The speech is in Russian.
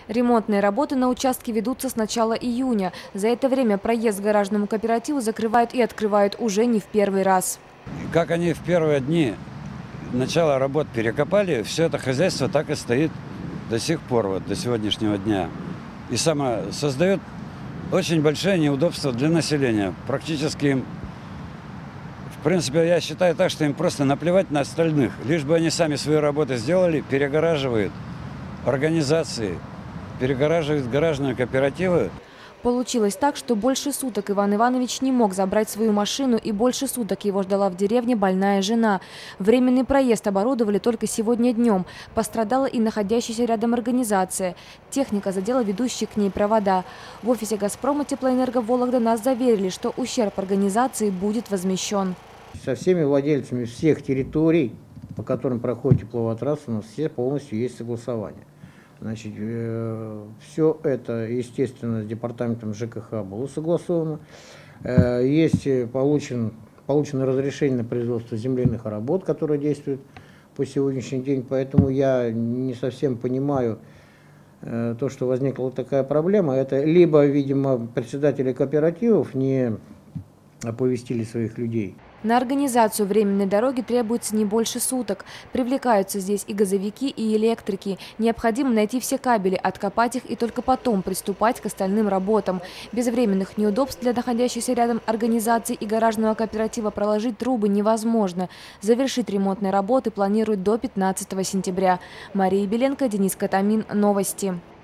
Ремонтные работы на участке ведутся с начала июня. За это время проезд к гаражному кооперативу закрывают и открывают уже не в первый раз. Как они в первые дни начала работ перекопали, все это хозяйство так и стоит до сих пор, вот, до сегодняшнего дня. И создает очень большое неудобство для населения. Практически им, в принципе, я считаю так, что им просто наплевать на остальных. Лишь бы они сами свои работы сделали, перегораживают организации, перегораживают гаражные кооперативы. Получилось так, что больше суток Иван Иванович не мог забрать свою машину, и больше суток его ждала в деревне больная жена. Временный проезд оборудовали только сегодня днем. Пострадала и находящаяся рядом организация. Техника задела ведущие к ней провода. В офисе «Газпрома» Теплоэнерго Вологда нас заверили, что ущерб организации будет возмещен. Со всеми владельцами всех территорий, по которым проходит тепловая трасса, у нас все полностью есть согласование. Значит, все это, естественно, с департаментом ЖКХ было согласовано. Есть получено разрешение на производство земляных работ, которые действуют по сегодняшний день. Поэтому я не совсем понимаю то, что возникла такая проблема. Это либо, видимо, председатели кооперативов не оповестили своих людей. На организацию временной дороги требуется не больше суток. Привлекаются здесь и газовики, и электрики. Необходимо найти все кабели, откопать их и только потом приступать к остальным работам. Без временных неудобств для находящихся рядом организаций и гаражного кооператива проложить трубы невозможно. Завершить ремонтные работы планируют до 15 сентября. Мария Беленко, Денис Катамин. Новости.